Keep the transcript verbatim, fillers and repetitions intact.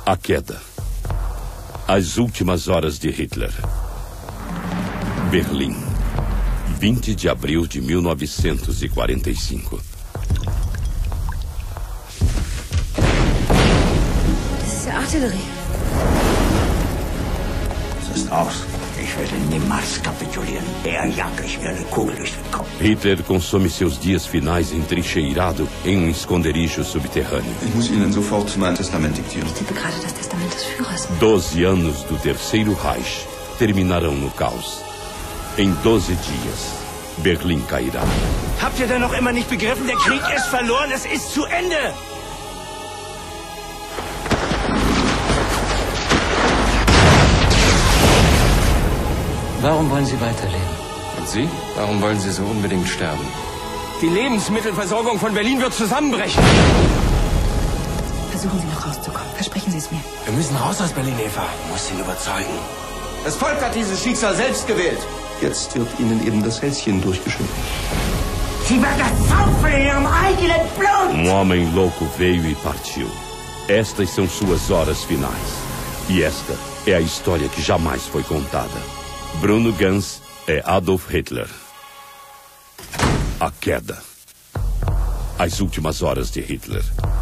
A queda. As últimas horas de Hitler. Berlim. vinte de abril de mil novecentos e quarenta e cinco. Das ist ja Artillerie. Es ist aus. Ich werde niemals kapitulieren. Er jagt euch wie eine Kugel durch den Kopf. Hitler consome seus dias finais entrincheirado em um esconderijo subterrâneo. Ich muss Ihnen sofort mein Testament diktieren. Ich tippe gerade das Testament des Führers. Doze anos do Terceiro Reich terminarão no caos. Em doze dias, Berlim cairá. Habt ihr denn noch immer nicht begriffen? Der Krieg ist verloren, es ist zu Ende! Warum wollen Sie weiterleben? Und Sie? Warum wollen Sie so unbedingt sterben? Die Lebensmittelversorgung von Berlin wird zusammenbrechen. Versuchen Sie noch rauszukommen. Versprechen Sie es mir. Wir müssen raus aus Berlin, Eva. Du musst ihn überzeugen. Das Volk hat dieses Schicksal selbst gewählt. Jetzt wird Ihnen eben das Hälschen durchgeschnitten. Sie wird das saufen in ihrem eigenen Blut! Um homem louco veio e partiu. Estas são suas horas finais. E esta é a história que jamais foi contada. Bruno Ganz é Adolf Hitler. A queda. As últimas horas de Hitler.